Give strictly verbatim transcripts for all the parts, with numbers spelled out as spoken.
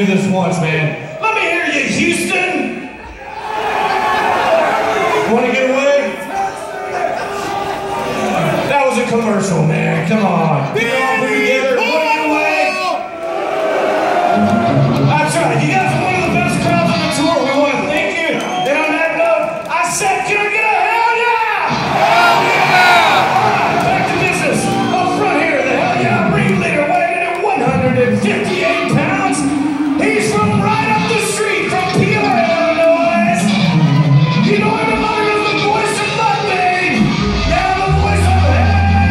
do this once, man. Let me hear you, Houston! Wanna get away? That was a commercial, man. Come on. Get it all put together. Wanna get away? That's right. You guys are one of the best crowds on the tour. We want to thank you. And on that note, I said, can I get a hell yeah? Hell yeah! All right, back to business. Up front here, the Hell Yeah ringleader weighing in at one hundred fifty-eight pounds. He's from right up the street from Peoria, Illinois. You know him as the voice of Monday. Now the voice of Hell.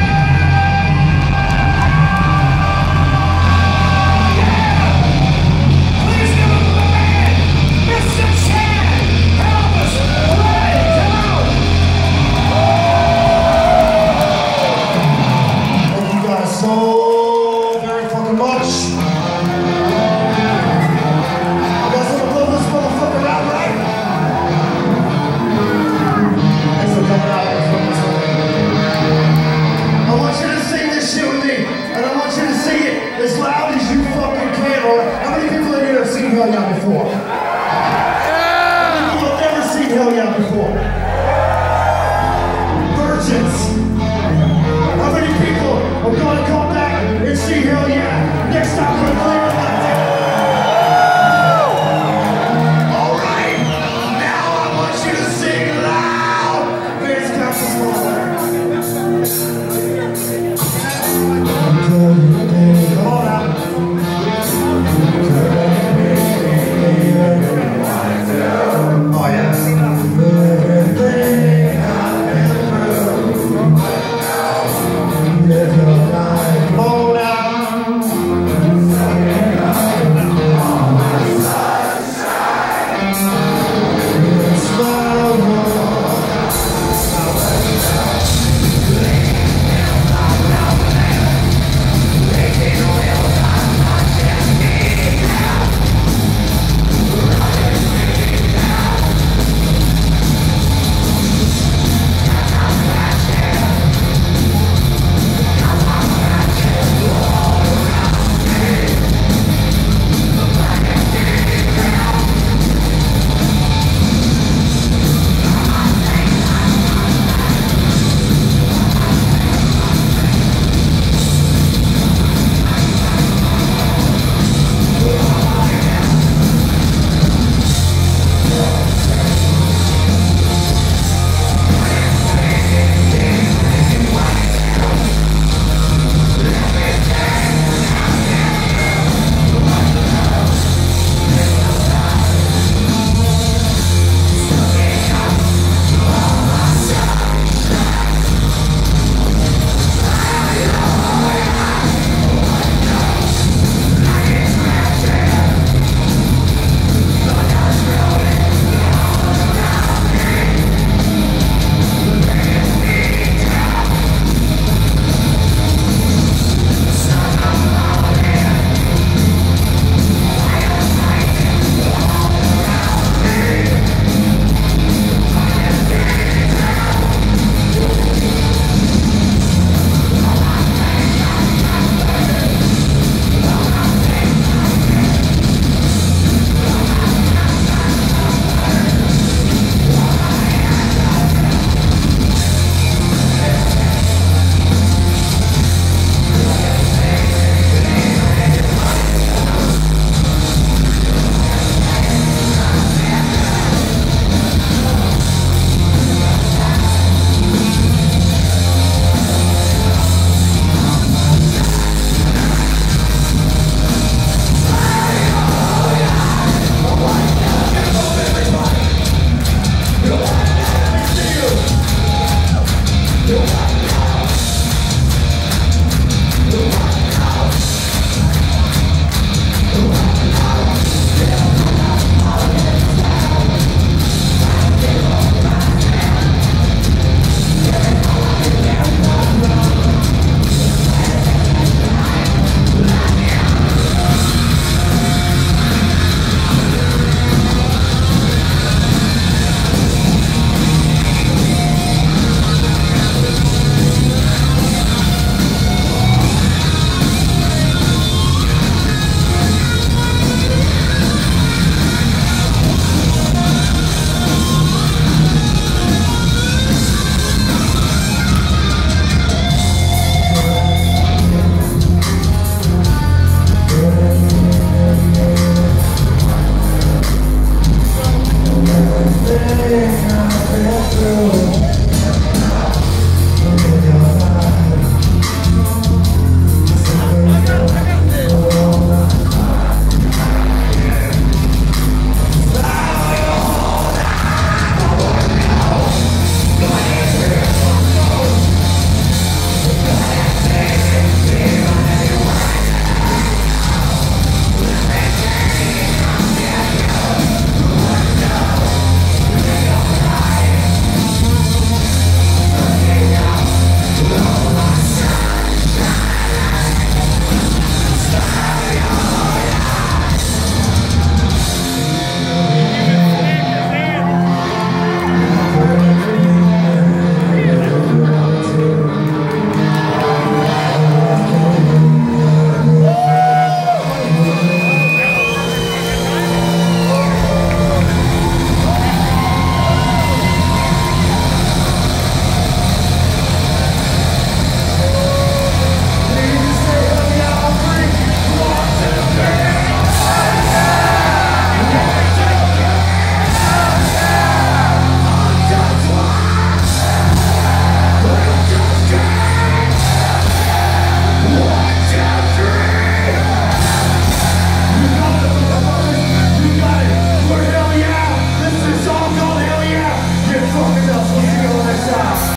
So very fucking much. You guys wanna blow this motherfucker out, right? Thanks for coming out. I want you to sing this shit with me, and I want you to sing it as loud as you fucking can. Or how many people in here have seen Hellyeah before?